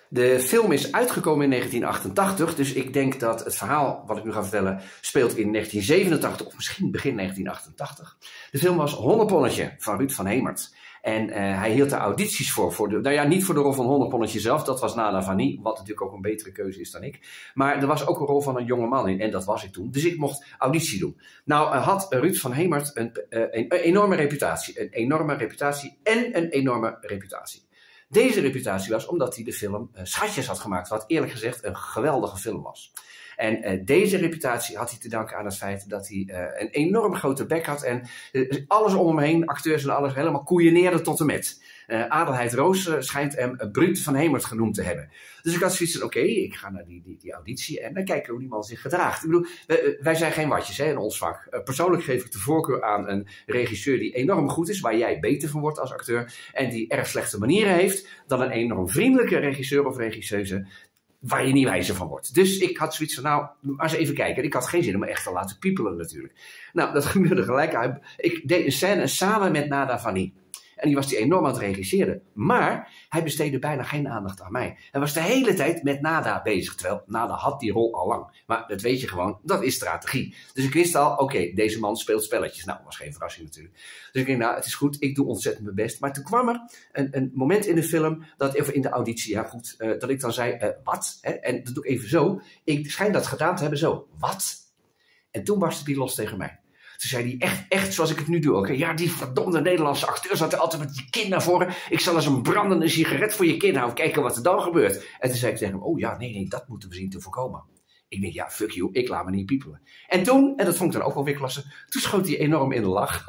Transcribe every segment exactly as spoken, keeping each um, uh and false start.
De film is uitgekomen in negentien achtentachtig, dus ik denk dat het verhaal wat ik nu ga vertellen speelt in negentien zevenentachtig of misschien begin negentien achtentachtig. De film was Honneponnetje van Ruud van Hemert. En uh, hij hield de audities voor, voor de, nou ja, niet voor de rol van Honneponnetje zelf, dat was Nada Vannie, wat natuurlijk ook een betere keuze is dan ik. Maar er was ook een rol van een jonge man in, en dat was ik toen. Dus ik mocht auditie doen. Nou uh, had Ruud van Hemert een, uh, een, een enorme reputatie, een enorme reputatie en een enorme reputatie. Deze reputatie was omdat hij de film uh, Schatjes had gemaakt, wat eerlijk gezegd een geweldige film was. En uh, deze reputatie had hij te danken aan het feit dat hij uh, een enorm grote bek had en uh, alles om hem heen, acteurs en alles, helemaal koeieneerde tot en met. Uh, Adelheid Roos uh, schijnt hem uh, Bruut van Hemert genoemd te hebben. Dus ik had zoiets van, oké, okay, ik ga naar die, die, die auditie en dan kijken we hoe die man zich gedraagt. Ik bedoel, wij, wij zijn geen watjes hè, in ons vak. Uh, persoonlijk geef ik de voorkeur aan een regisseur die enorm goed is, waar jij beter van wordt als acteur, en die erg slechte manieren heeft, dan een enorm vriendelijke regisseur of regisseuse, waar je niet wijzer van wordt. Dus ik had zoiets van, nou, maar eens even kijken. Ik had geen zin om me echt te laten piepelen natuurlijk. Nou, dat gebeurde gelijk. Ik deed een scène samen met Nada Vannie. En die was die enorm aan het regisseren. Maar hij besteedde bijna geen aandacht aan mij. Hij was de hele tijd met Nada bezig. Terwijl Nada had die rol al lang. Maar dat weet je gewoon, dat is strategie. Dus ik wist al, oké, okay, deze man speelt spelletjes. Nou, dat was geen verrassing natuurlijk. Dus ik dacht, nou, het is goed, ik doe ontzettend mijn best. Maar toen kwam er een, een moment in de film, dat, of in de auditie, ja goed, uh, dat ik dan zei, uh, wat? Hè? En dat doe ik even zo. Ik schijn dat gedaan te hebben zo. Wat? En toen barstte die los tegen mij. Toen zei hij echt, echt zoals ik het nu doe. Okay? Ja, die verdomde Nederlandse acteur zat er altijd met je kin naar voren. Ik zal eens een brandende sigaret voor je kin houden. Kijken wat er dan gebeurt. En toen zei ik tegen hem, oh ja, nee, nee, dat moeten we zien te voorkomen. Ik denk, ja, fuck you, ik laat me niet piepelen. En toen, en dat vond ik dan ook wel weer klasse, toen schoot hij enorm in de lach.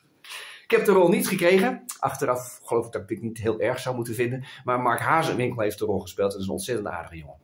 Ik heb de rol niet gekregen. Achteraf geloof ik dat ik dit niet heel erg zou moeten vinden. Maar Mark Hazenwinkel heeft de rol gespeeld. Dat is een ontzettend aardige jongen.